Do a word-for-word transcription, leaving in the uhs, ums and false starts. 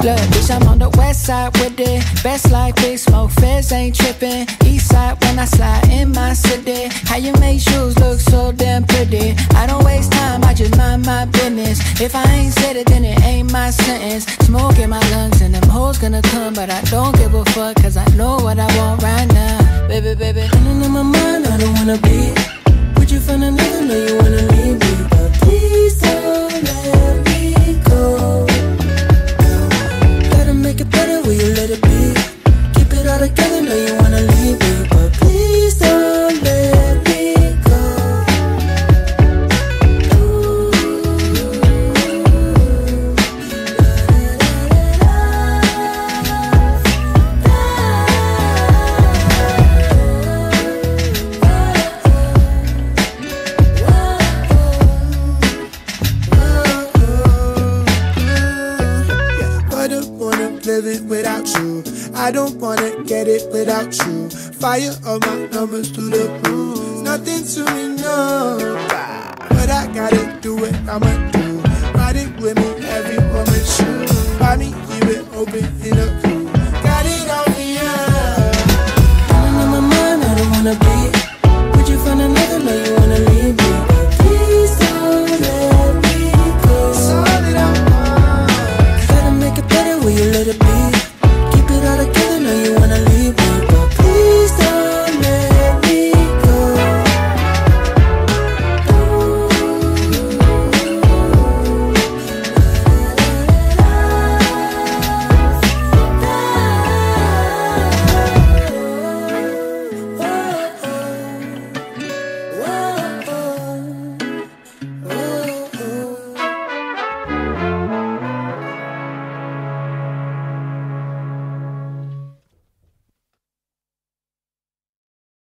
Look, bitch, I'm on the west side with it. Best life, big smoke, feds ain't tripping. East side when I slide in my city. How you make shoes look so damn pretty? I don't waste time, I just mind my business. If I ain't said it, then it ain't my sentence. Smoke in my lungs and them hoes gonna come, but I don't give a fuck, cause I know what I want right now. Baby, baby, running in my mind, I don't wanna be with you from another, know you wanna leave me, but please don't let me go. Gotta make it better, will you let it be? Keep it all together, know you wanna leave me, but please don't let me go. Ooh. I don't wanna live it without you. I don't wanna get it without you. Fire all my numbers through the roof. Nothing to me, no. But I gotta do what I'ma do. Ride it with me, every woman should. Buy me, keep it open in a